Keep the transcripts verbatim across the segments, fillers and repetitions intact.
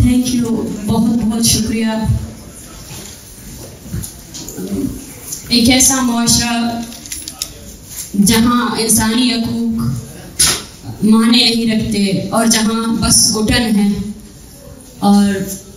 Thank you, بہت بہت شکریہ. ایک ایسا معاشرہ جہاں انسانی حقوق معنی نہیں رکھتے اور جہاں بس گھٹن ہے اور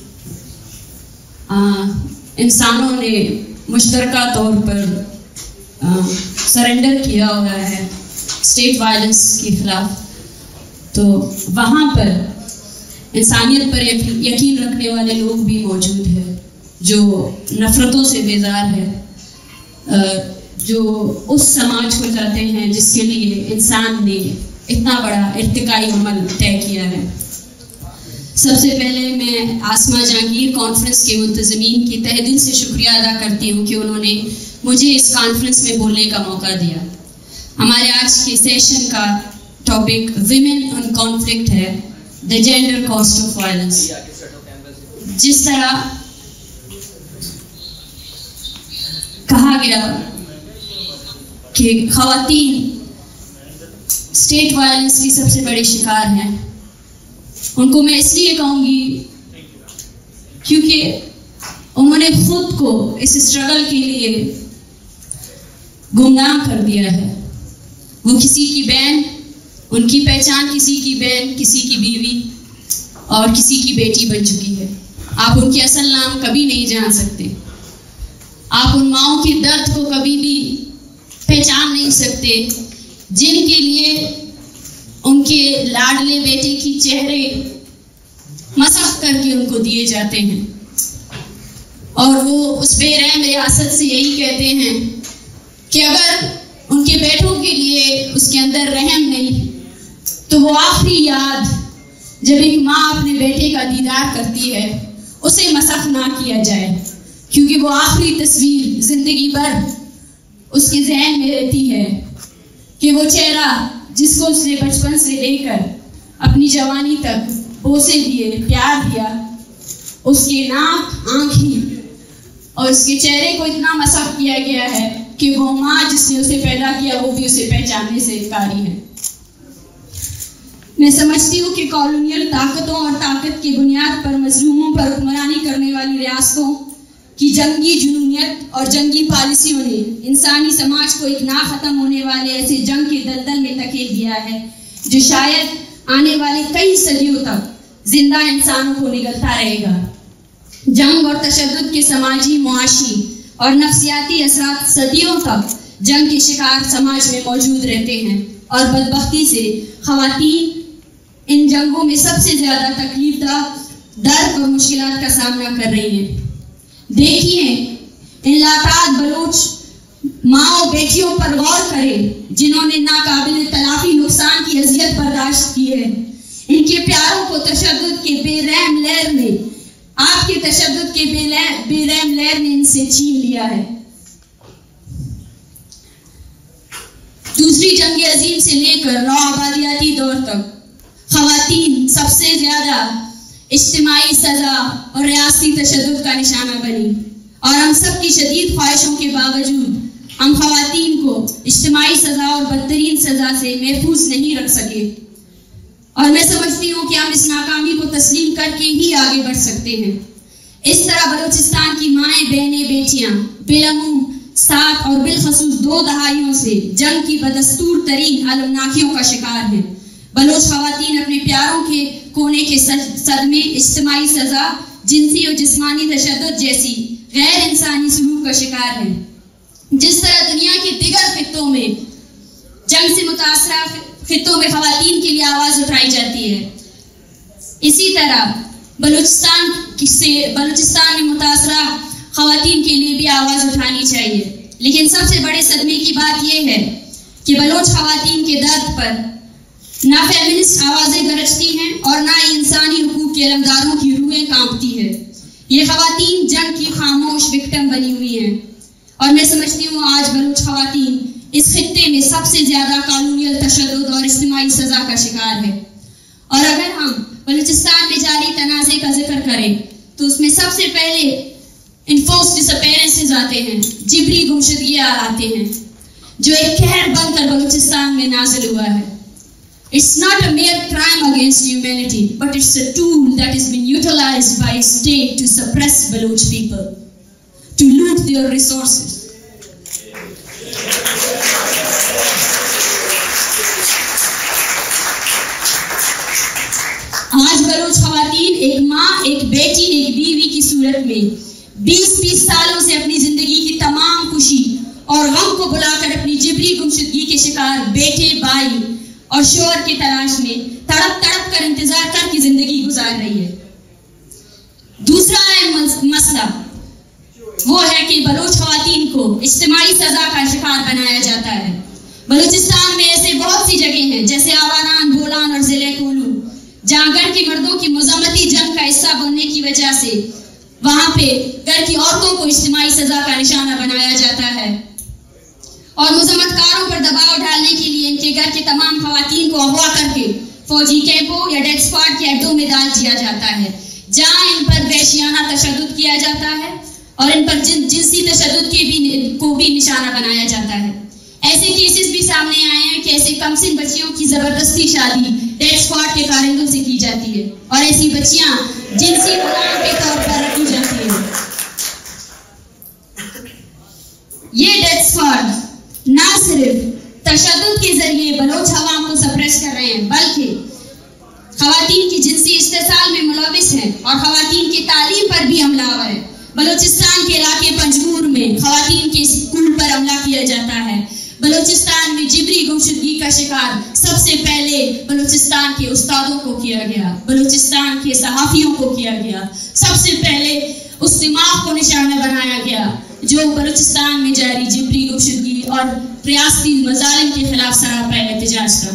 آ, انسانوں نے مشترکہ طور پر سرنڈر کیا ہوا ہے اسٹیٹ وائلنس کے خلاف، تو وہاں پر انسانیت پر یقین رکھنے والے لوگ بھی موجود ہیں جو نفرتوں سے بیزار ہے، جو اس سماج کو چاہتے ہیں جس کے لیے انسان نے اتنا بڑا ارتقائی عمل طے کیا ہے. سب سے پہلے میں آسما جہانگیر کانفرنس کے منتظمین کی تہہ دل سے شکریہ ادا کرتی ہوں کہ انہوں نے مجھے اس کانفرنس میں بولنے کا موقع دیا. ہمارے آج کے سیشن کا ٹاپک ویمن ان کانفلکٹ ہے، the gender cost of violence. جس طرح کہا گیا کہ خواتین اسٹیٹ وائلنس کی سب سے بڑے شکار ہیں، ان کو میں اس لیے کہوں گی کیونکہ انہوں نے خود کو اس اسٹرگل کے لیے گمنام کر دیا ہے. وہ کسی کی بہن، ان کی پہچان کسی کی بہن، کسی کی بیوی اور کسی کی بیٹی بن چکی ہے. آپ ان کے اصل نام کبھی نہیں جان سکتے، آپ ان ماؤں کے درد کو کبھی بھی پہچان نہیں سکتے جن کے لیے ان کے لاڈلے بیٹے کی چہرے مسخ کر کے ان کو دیے جاتے ہیں، اور وہ اس بے رحم ریاست سے یہی کہتے ہیں کہ اگر ان کے بیٹوں کے لیے اس کے اندر رحم نہیں تو وہ آخری یاد جب ایک ماں اپنے بیٹے کا دیدار کرتی ہے اسے مسخ نہ کیا جائے، کیونکہ وہ آخری تصویر زندگی بھر اس کے ذہن میں رہتی ہے کہ وہ چہرہ جس کو اس نے بچپن سے لے کر اپنی جوانی تک بوسے دیے، پیار دیا، اس کے ناک، آنکھیں اور اس کے چہرے کو اتنا مسخ کیا گیا ہے کہ وہ ماں جس نے اسے پیدا کیا وہ بھی اسے پہچاننے سے انکاری ہے. میں سمجھتی ہوں کہ کالونیل طاقتوں اور طاقت کی بنیاد پر مظلوموں پر حکمرانی کرنے والی ریاستوں کی جنگی جنونیت اور جنگی پالیسیوں نے انسانی سماج کو ایک نہ ختم ہونے والے ایسے جنگ کے دلدل میں دھکیل دیا ہے جو شاید آنے والے کئی صدیوں تک زندہ انسانوں کو نگلتا رہے گا. جنگ اور تشدد کے سماجی، معاشی اور نفسیاتی اثرات صدیوں تک جنگ کے شکار سماج میں موجود رہتے ہیں، اور بدبختی سے خواتین ان جنگوں میں سب سے زیادہ تکلیف دہ درد اور مشکلات کا سامنا کر رہی ہیں. دیکھیے ان لاتعداد بلوچ ماں بیٹیوں پر غور کریں جنہوں نے ناقابل تلافی نقصان کی اذیت برداشت کی ہے. ان کے پیاروں کو تشدد کے بے رحم لہر نے آپ کے تشدد کے بے رحم لہر نے ان سے چھین لیا ہے. دوسری جنگ عظیم سے لے کر نو آبادیاتی دور تک خواتین سب سے زیادہ اجتماعی سزا اور ریاستی تشدد کا نشانہ بنی، اور ہم سب کی شدید خواہشوں کے باوجود ہم خواتین کو اجتماعی سزا اور بدترین سزا سے محفوظ نہیں رکھ سکے. اور میں سمجھتی ہوں کہ ہم اس ناکامی کو تسلیم کر کے ہی آگے بڑھ سکتے ہیں. اس طرح بلوچستان کی مائیں، بہنیں، بیٹیاں بالعموم سات اور بالخصوص دو دہائیوں سے جنگ کی بدستور ترین المناکیوں کا شکار ہیں. بلوچ خواتین اپنے پیاروں کے کونے کے صدمے، اجتماعی سزا، جنسی اور جسمانی تشدد جیسی غیر انسانی سلوک کا شکار ہیں. جس طرح دنیا کے دیگر خطوں میں جنگ سے متاثرہ خطوں میں خواتین کے لیے آواز اٹھائی جاتی ہے، اسی طرح بلوچستان سے بلوچستان میں متاثرہ خواتین کے لیے بھی آواز اٹھانی چاہیے. لیکن سب سے بڑے صدمے کی بات یہ ہے کہ بلوچ خواتین کے درد پر نہ فیمنسٹ آوازیں گرجتی ہیں اور نہ ہی انسانی حقوق کے علمداروں کی روحیں کانپتی ہے. یہ خواتین جنگ کی خاموش وکٹم بنی ہوئی ہیں، اور میں سمجھتی ہوں آج بلوچ خواتین اس خطے میں سب سے زیادہ کالونیل تشدد اور اجتماعی سزا کا شکار ہے. اور اگر ہم بلوچستان میں جاری تنازع کا ذکر کریں تو اس میں سب سے پہلے انفورس ڈس اپیرنسز آتے ہیں، جبری گمشدگیاں آتے ہیں جو ایک قہر بن کر بلوچستان میں نازل ہوا ہے. It's not a mere crime against humanity, but it's a tool that has been utilized by state to suppress Baloch people, to loot their resources. آج بلوچ خواتین ایک ماں، ایک بیٹی، ایک بیوی کی صورت میں بیس بیس سالوں سے اپنی زندگی کی تمام خوشی اور غم کو بلا کر اپنی جبری گمشدگی کے شکار بیٹے، بھائی اور شوہر کی تلاش میں تڑپ تڑپ کر انتظار کر کی زندگی گزار رہی ہے. دوسرا اہم مسئلہ وہ ہے کہ بلوچ خواتین کو اجتماعی سزا کا شکار بنایا جاتا ہے. بلوچستان میں ایسے بہت سی جگہیں ہیں جیسے آواران، بولان اور ضلع کولو، جہاں گھر کی مردوں کی مزاحمتی جنگ کا حصہ بننے کی وجہ سے وہاں پہ گھر کی عورتوں کو اجتماعی سزا کا نشانہ بنایا جاتا ہے اور مزاحمت کاروں پر دباؤ ڈالنے کے لیے ان کے گھر کے تمام خواتین کو اغوا کر کے فوجی کیمپوں یا ڈیتھ اسکواڈ کے اڈوں میں ڈال دیا جاتا ہے، جہاں ان پر وحشیانہ تشدد کیا جاتا ہے اور ان پر جن جنسی تشدد کے بھی کو بھی نشانہ بنایا جاتا ہے. ایسے کیسز بھی سامنے آئے ہیں کہ ایسے کمسن بچیوں کی زبردستی شادی ڈیتھ اسکواڈ کے کارندوں سے کی جاتی ہے اور ایسی بچیاں جنسی غلام کے طور پر رکھی جاتی ہیں. یہ ڈیتھ اسکواڈ نہ صرف تشدد کے ذریعے بلوچ عوام کو سپریس کر رہے ہیں بلکہ خواتین کی جنسی استحصال میں ملوث ہیں اور خواتین کی تعلیم پر بھی حملہ آور ہے. بلوچستان کے علاقے پنجگور میں خواتین کے اسکول پر حملہ کیا جاتا ہے. بلوچستان میں جبری گمشدگی کا شکار سب سے پہلے بلوچستان کے استادوں کو کیا گیا، بلوچستان کے صحافیوں کو کیا گیا، سب سے پہلے اس دماغ کو نشانہ بنایا گیا جو بلوچستان میں جاری جبری گمشدگی اور ریاستی مظالم کے خلاف سراپا احتجاج تھا.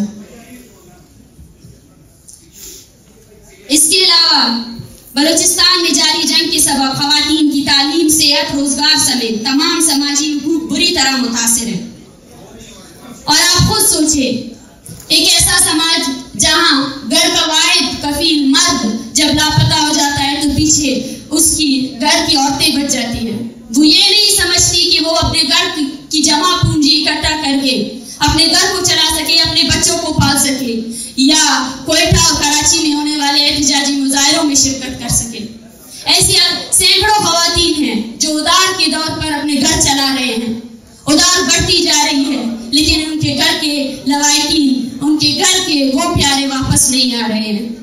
اس کے علاوہ بلوچستان میں جاری جنگ کے سبب خواتین کی تعلیم، صحت، روزگار سمیت تمام سماجی حقوق بری طرح متاثر ہیں. اور آپ خود سوچیں، ایک ایسا سماج جہاں گھر کا واحد کفیل مرد جب لاپتہ ہو جاتا ہے تو پیچھے اس کی گھر کی عورتیں بچ جاتی ہیں. وہ یہ نہیں سمجھتی کہ وہ اپنے گھر کی جمع پونجی اکٹھا کر کے اپنے گھر کو چلا سکے، اپنے بچوں کو پال سکے یا کوئٹہ اور کراچی میں ہونے والے احتجاجی مظاہروں میں شرکت کر سکے. ایسی سینکڑوں خواتین ہیں جو ادار کے دور پر اپنے گھر چلا رہے ہیں. ادار بڑھتی جا رہی ہے لیکن ان کے گھر کے لوائقین، ان کے گھر کے وہ پیارے واپس نہیں آ رہے ہیں،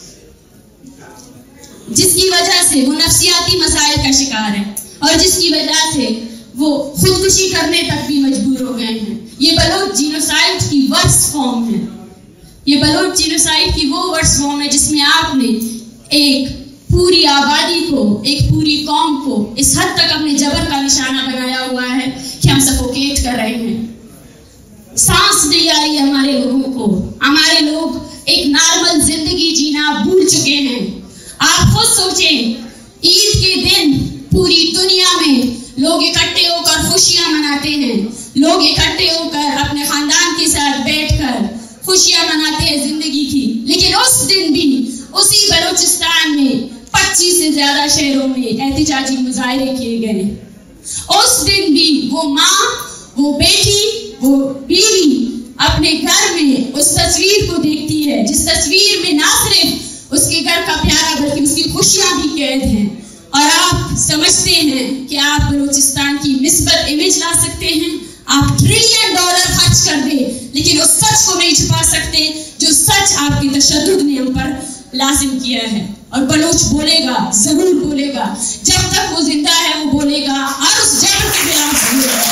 جس کی وجہ سے وہ نفسیاتی مسائل کا شکار ہے اور جس کی وجہ سے وہ خودکشی کرنے تک بھی مجبور ہو گئے ہیں. یہ بلوچ جینوسائیڈ کی ورس فارم ہے. یہ بلوچ جینوسائیڈ کی وہ ورس فارم ہے جس میں آپ نے ایک پوری آبادی کو، ایک پوری قوم کو اس حد تک اپنے جبر کا نشانہ بنایا ہوا ہے کہ ہم سفوکیٹ کر رہے ہیں. سانس نہیں آ رہی ہے ہمارے لوگوں کو. ہمارے لوگ ایک نارمل زندگی جینا بھول چکے ہیں. آپ خود سوچیں، عید کے دن پوری دنیا میں لوگ اکٹھے ہو کر خوشیاں مناتے ہیں، لوگ اکٹھے ہو کر اپنے خاندان کے ساتھ بیٹھ کر خوشیاں مناتے ہیں زندگی کی. لیکن اس دن بھی اسی بلوچستان میں پچیس سے زیادہ شہروں میں احتجاجی مظاہرے کیے گئے. اس دن بھی وہ ماں، وہ بیٹی، وہ بیوی اپنے گھر میں اس تصویر کو دیکھتی ہے جس تصویر میں نہ صرف اس کے گھر کا پیارا بلکہ اس کی خوشیاں بھی قید ہیں. اور آپ سمجھتے ہیں کہ آپ بلوچستان کی مثبت امیج لا سکتے ہیں، آپ ٹریلین ڈالر خرچ کر دیں لیکن اس سچ کو نہیں چھپا سکتے جو سچ آپ کی تشدد نے ہم پر لازم کیا ہے. اور بلوچ بولے گا، ضرور بولے گا، جب تک وہ زندہ ہے وہ بولے گا اور اس جبر کے خلاف بولے گا.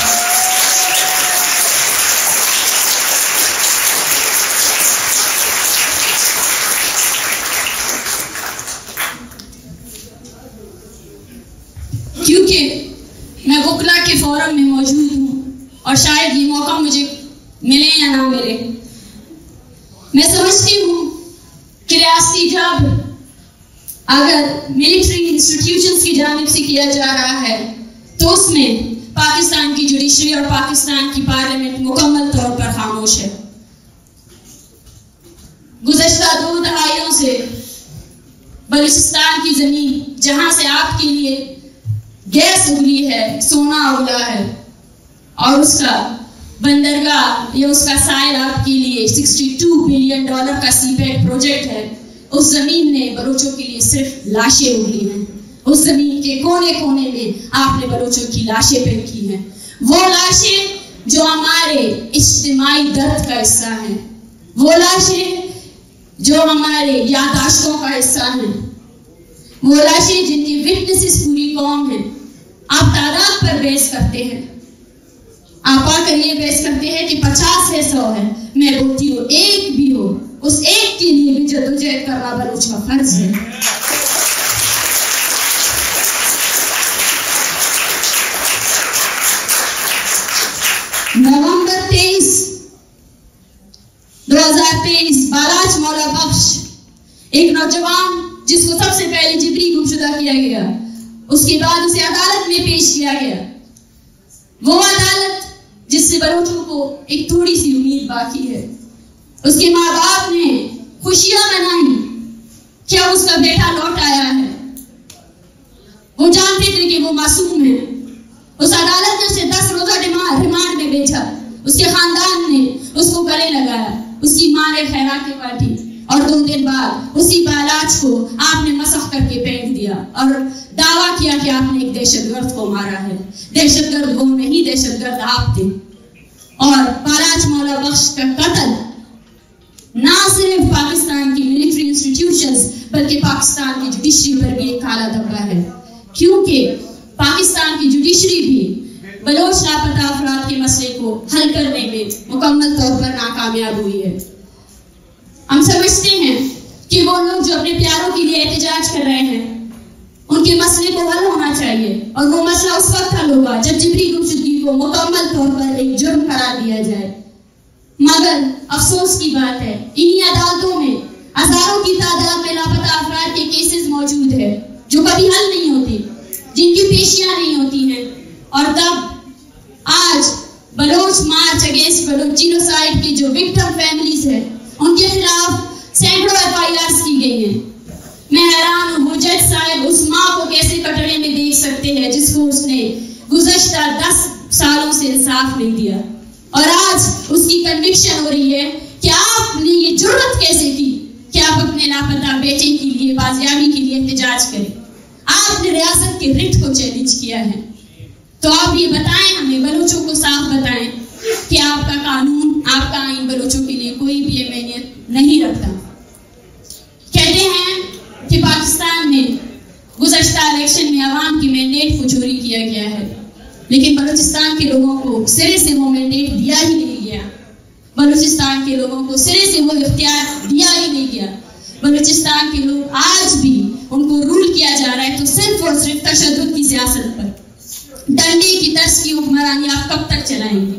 کیونکہ میں وکلا کے فورم میں موجود ہوں اور شاید یہ موقع مجھے ملے یا نہ ملے، میں سمجھتی ہوں کہ ریاستی جاب اگر ملٹری انسٹیٹیوشنز کی جانب سے کیا جا رہا ہے تو اس میں پاکستان کی جوڈیشری اور پاکستان کی پارلیمنٹ مکمل طور پر خاموش ہے. گزشتہ دو دہائیوں سے بلوچستان کی زمین جہاں سے آپ کے لیے گیس اگلی ہے، سونا اگلا ہے اور اس کا बंदरगाह या उसका सैलाब के लिए बासठ बिलियन डॉलर का सीपेट प्रोजेक्ट है, उस जमीन ने बलोचों के लिए सिर्फ लाशें उगली हैं। उस जमीन के कोने कोने में आपने बलोचों की लाशें फेंकी हैं, वो लाशें जो हमारे इज्तिमाई दर्द का हिस्सा हैं, वो लाशें जो हमारे यादाश्तों का हिस्सा हैं, वो लाशें जिनकी विटनेसेस पूरी कौम है। आप तादाद पर बहस करते हैं, आप आकर ये बहस करते हैं कि पचास है, सौ है। मैं बोलती हूँ एक भी हो, उस एक के लिए भी जद्दोजहद करना बलूच का फर्ज है। नवंबर तेईस दो हजार तेईस बालाच मौला बख्श, एक नौजवान जिसको सबसे पहले जिबरी गुमशुदा किया गया, उसके बाद उसे अदालत में पेश किया गया। वो अदालत जिससे बलोचों को एक थोड़ी सी उम्मीद बाकी है। उसके माँ बाप ने खुशियां मनाई, क्या उसका बेटा लौट आया है। वो जानते थे कि वो मासूम है। उस अदालत ने उसे दस रोजा रिमांड में भेजा। उसके खानदान ने उसको गले लगाया, उसकी माँ ने खैरातें बांटी और दो दिन बाद उसी बालाच को आपने मसख करके फेंक दिया और दावा किया कि आपने एक दहशतगर्द को मारा है। दहशतगर्द वो नहीं, दहशतगर्द आप थे। और बालाच मौला बख्श का कत्ल ना सिर्फ पाकिस्तान की मिलिट्री इंस्टीट्यूशंस बल्कि पाकिस्तान की जुडिशरी पर भी एक काला धब्बा है, क्योंकि पाकिस्तान की जुडिशरी भी बलोच लापता अफराद के मसले को हल करने में मुकम्मल तौर पर नाकामयाब हुई है। हम समझते हैं कि वो लोग जो अपने प्यारों के लिए एहतजाज कर रहे हैं, उनके मसले को हल होना चाहिए और वो मसला उस वक्त हल होगा जब जिबरी गुमशुदगी को मुकम्मल तौर पर एक जुर्म करार दिया जाए। मगर अफसोस की बात है, इन्हीं अदालतों में हजारों की तादाद में लापता अफराद के केसेस मौजूद है जो कभी हल नहीं होती, जिनकी पेशियां नहीं होती हैं। और तब आज Baloch march against Baloch genocide की जो विक्टिम फैमिलीज है, उनके खिलाफ सैकड़ों एफ आई आर की गई है। मैं हैरान हूँ, वो जज साहब उस माँ को कैसे कटड़े में देख सकते हैं जिसको उसने गुज़श्ता दस सालों से इंसाफ नहीं दिया, और आज उसकी कन्विक्शन हो रही है कि आपने ये जुर्रत कैसे की कि आप अपने लापता बेटे के लिए बाजियाबी के लिए एहतजाज करें। आपने रियासत के रिट को चैलेंज किया है, तो आप ये बताएं, हमें बलोचों को साफ बताएं कि आपका कानून, आपका आइन बलोचों के लिए कोई भी अहमियत नहीं रखता। कहते हैं कि पाकिस्तान में गुज़श्ता इलेक्शन में अवाम की मैंडेट को चोरी किया गया है, लेकिन बलूचिस्तान के लोगों को सिरे से वो मैंडेट दिया ही नहीं गया। बलूचिस्तान के लोगों को सिरे से वो इख्तियार दिया ही नहीं गया। बलूचिस्तान के लोग आज भी उनको रूल किया जा रहा है तो सिर्फ और सिर्फ तशद्दुद की सियासत पर। डंडे की तर्ज की हुक्मरानी आप कब तक चलाएंगे?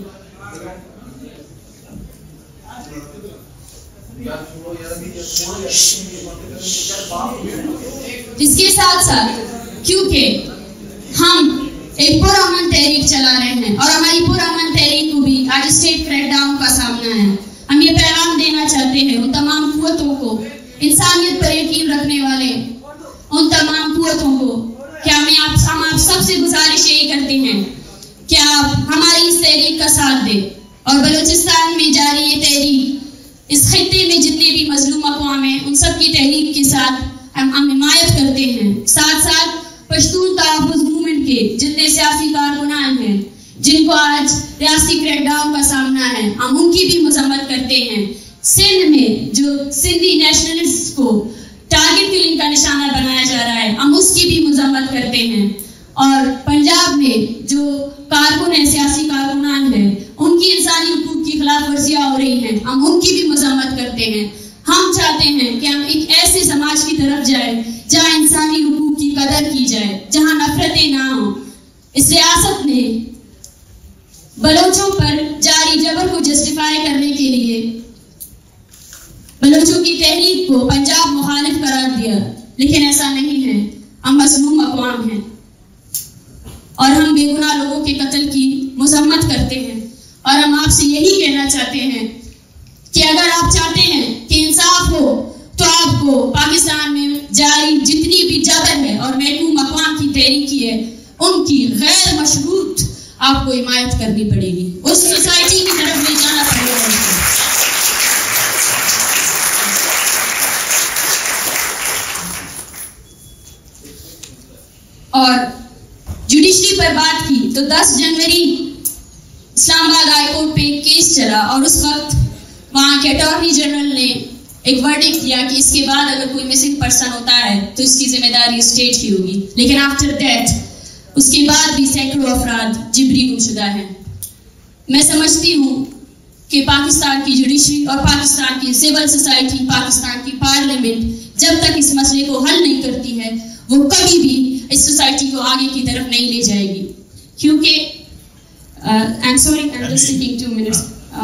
इसके साथ साथ क्योंकि हम एक पुरअमन तहरीक चला रहे हैं और हमारी पुरअमन तहरीक को भी आज स्टेट क्रैकडाउन का सामना है, हम ये पैगाम देना चाहते हैं उन तमाम कुव्वतों को, इंसानियत पर यकीन रखने वाले उन तमाम कुव्वतों को, क्या हमें आप हम आप सबसे गुजारिश यही करते हैं कि आप हमारी इस तहरीक का साथ दें और बलूचिस्तान में जारी ये तहरीक, इस खित्ते में जितने भी मजलूम अक़वाम हैं उन सब की तहरीक के साथ हम हम हिमायत करते हैं। साथ साथ पश्तून तहफ़्फ़ुज़ मूवमेंट के जितने सियासी कारकुनान हैं जिनको आज रियासती क्रैकडाउन का सामना है, हम उनकी भी मज़म्मत करते हैं। सिंध में जो सिंधी नेशनलिस्ट को टारगेट किलिंग का निशाना बनाया जा रहा है, हम उसकी भी मज़म्मत करते हैं। और पंजाब में जो कारकुन है, सियासी कारकुनान है, उनकी इंसानी हुकूक की खिलाफ वर्जियाँ हो रही हैं, हम उनकी भी मज़म्मत करते हैं। हम चाहते हैं कि हम एक ऐसे समाज की तरफ जाए जहाँ इंसानी हुकूक की कदर की जाए, जहाँ नफरतें ना हो। इस रियासत ने बलोचों पर जारी जबर को जस्टिफाई करने के लिए बलोचों की तहरीक को पंजाब मुखालिफ करार दिया, लेकिन ऐसा नहीं है। हम मज़लूम अक़वाम हैं और हम बेगुनाह लोगों के कत्ल की मज़म्मत करते हैं और हम आपसे यही कहना चाहते हैं कि अगर आप चाहते हैं कि इंसाफ हो तो आपको पाकिस्तान में जारी जितनी भी जबर है और महकूम अक़वाम की तहरीकी है, उनकी गैर मशरूत आपको हिमायत करनी पड़ेगी। اس سوسائٹی کی طرف لے جانا پڑے گا. اور جوڈیشری پر بات کی تو دس جنوری اسلام آباد ہائی کورٹ پہ ایک کیس چلا اور اس وقت وہاں کے اٹارنی جنرل نے ایک ورڈکٹ دیا کہ اس کے بعد اگر کوئی مسنگ پرسن ہوتا ہے تو اس کی ذمہ داری اسٹیٹ کی ہوگی. لیکن آفٹر دیٹ اس کے بعد بھی سینکڑوں افراد جبری گمشدہ ہیں. میں سمجھتی ہوں کہ پاکستان کی جوڈیشری اور پاکستان کی سول سوسائٹی، پاکستان کی پارلیمنٹ جب تک اس مسئلے کو حل نہیں کرتی ہے وہ کبھی بھی اس سوسائٹی کو آگے کی طرف نہیں لے جائے گی. کیونکہ I am sorry I am just taking two minutes.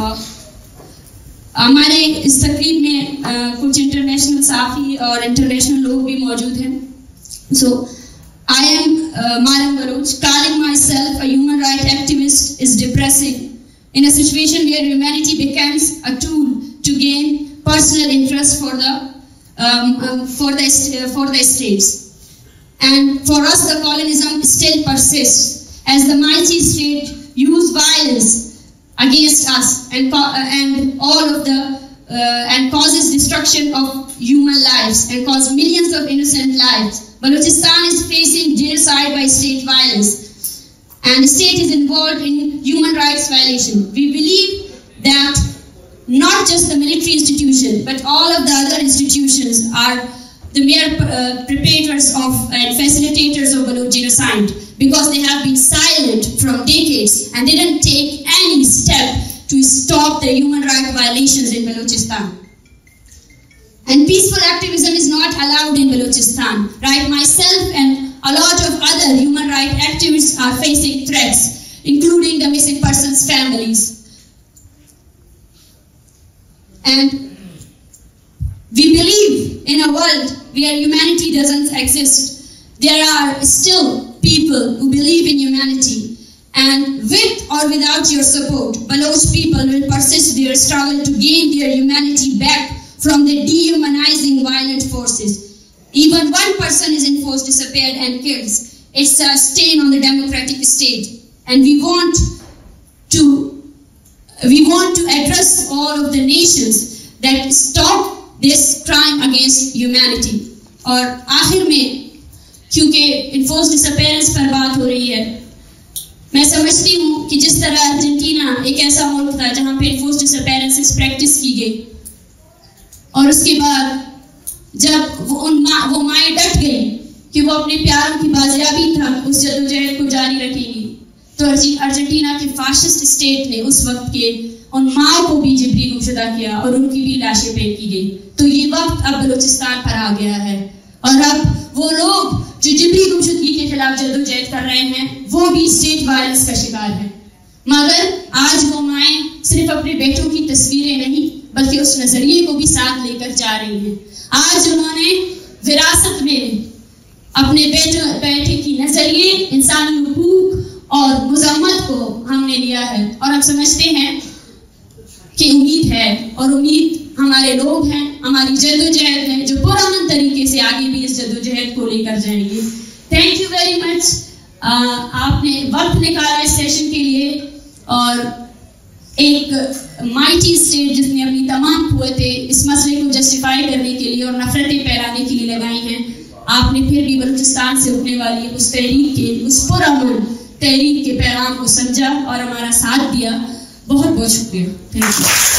ہمارے اس تقریب میں کچھ انٹرنیشنل صحافی اور انٹرنیشنل لوگ بھی موجود ہیں. سو I am uh, Mariam Baloch. Calling myself a human rights activist is depressing in a situation where humanity becomes a tool to gain personal interest for the um, um, for the uh, for the states. And for us, the colonialism still persists as the mighty state use violence against us and uh, and all of the uh, and causes destruction of human lives and cause millions of innocent lives. Balochistan is facing genocide by state violence, and the state is involved in human rights violation. We believe that not just the military institution, but all of the other institutions are the mere uh, perpetrators of and facilitators of Baloch genocide, because they have been silent from decades and they didn't take any step to stop the human rights violations in Balochistan. And peaceful activism is not allowed in Balochistan. Right, myself and a lot of other human rights activists are facing threats, including the missing persons' families. And we believe in a world where humanity doesn't exist. There are still people who believe in humanity. And with or without your support, Baloch people will persist their struggle to gain their humanity back from the dehumanizing violent forces. Even one person is enforced, disappeared and killed. It's a stain on the democratic state. And we want to, we want to address all of the nations that stop this crime against humanity. اور آخر میں کیونکہ enforce ڈسپیرنس پر بات ہو رہی ہے، میں سمجھتی ہوں کہ جس طرح ارجنٹینا ایک ایسا ملک تھا جہاں پہ انفورس ڈسپیرنس پریکٹس کی گئی، اور اس کے بعد جب وہ ان ماں وہ مائیں ڈٹ گئی کہ وہ اپنے پیاروں کی بازیابی تھا اس جدوجہد کو جاری رکھیں گی، تو ارجنٹینا کے فاشسٹ اسٹیٹ نے اس وقت کے ان ماں کو بھی جبری گمشدہ کیا اور ان کی بھی لاشیں پھینک کی گئی. تو یہ وقت اب بلوچستان پر آ گیا ہے، اور اب وہ لوگ جو جبری گمشدگی کے خلاف جدوجہد کر رہے ہیں وہ بھی اسٹیٹ وائلنس کا شکار ہیں. مگر آج وہ مائیں صرف اپنے بیٹوں کی تصویریں نہیں بلکہ اس نظریے کو بھی ساتھ لے کر جا رہی ہیں. آج انہوں نے وراثت میں اپنے بیٹے بیٹے کی نظریے، انسانی حقوق اور مذمت کو ہم نے لیا ہے، اور ہم سمجھتے ہیں کہ امید ہے، اور امید ہمارے لوگ ہیں، ہماری جدوجہد ہے جو پرامن طریقے سے آگے بھی اس جدوجہد کو لے کر جائیں گے. Thank you very much. آپ نے وقت نکالا اس سیشن کے لیے، اور ایک مائٹی اسٹیٹ جس نے اپنی تمام قوتیں اس مسئلے کو جسٹیفائی کرنے کے لیے اور نفرتیں پھیلانے کے لیے لگائی ہیں، آپ نے پھر بھی بلوچستان سے اٹھنے والی اس تحریک کے اس پرامن تحریک کے پیغام کو سمجھا اور ہمارا ساتھ دیا. بہت بہت شکریہ. Thank you.